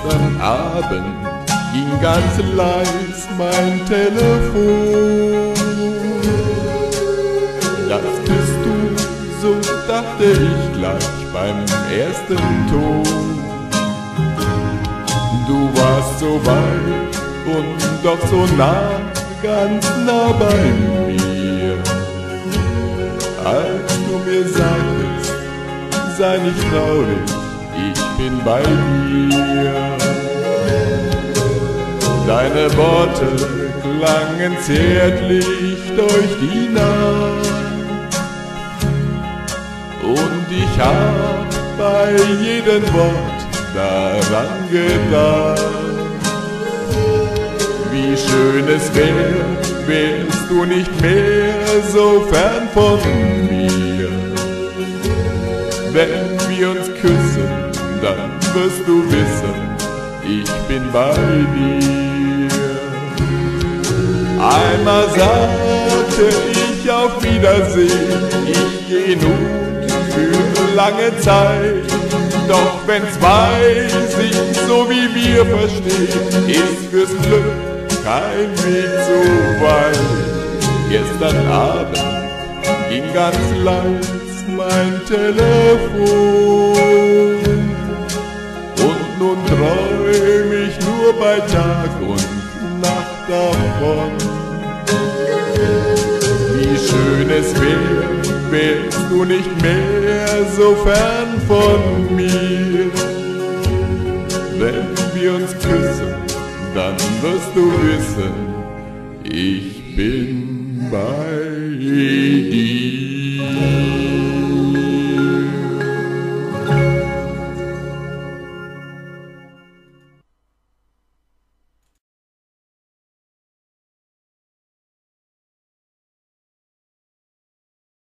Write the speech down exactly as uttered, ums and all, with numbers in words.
Gestern Abend ging ganz leis mein Telefon. Das bist du, so dachte ich gleich beim ersten Ton. Du warst so weit und doch so nah, ganz nah bei mir. Als du mir sagtest, sei nicht traurig, ich bin bei dir. Deine Worte klangen zärtlich durch die Nacht, und ich hab bei jedem Wort daran gedacht. Wie schön es wär, wärst du nicht mehr so fern von mir. Wenn wir uns küssen, dann wirst du wissen, ich bin bei dir. Einmal sagte ich auf Wiedersehen, ich geh nun für lange Zeit. Doch wenn zwei sich so wie wir verstehen, ist fürs Glück kein Weg so weit. Gestern Abend ging ganz leis mein Telefon, und nun träum ich nur bei Tag und Nacht davon. Wie schön es wär, wärst du nicht mehr so fern von mir. Wenn wir uns küssen, dann wirst du wissen, ich bin bei dir.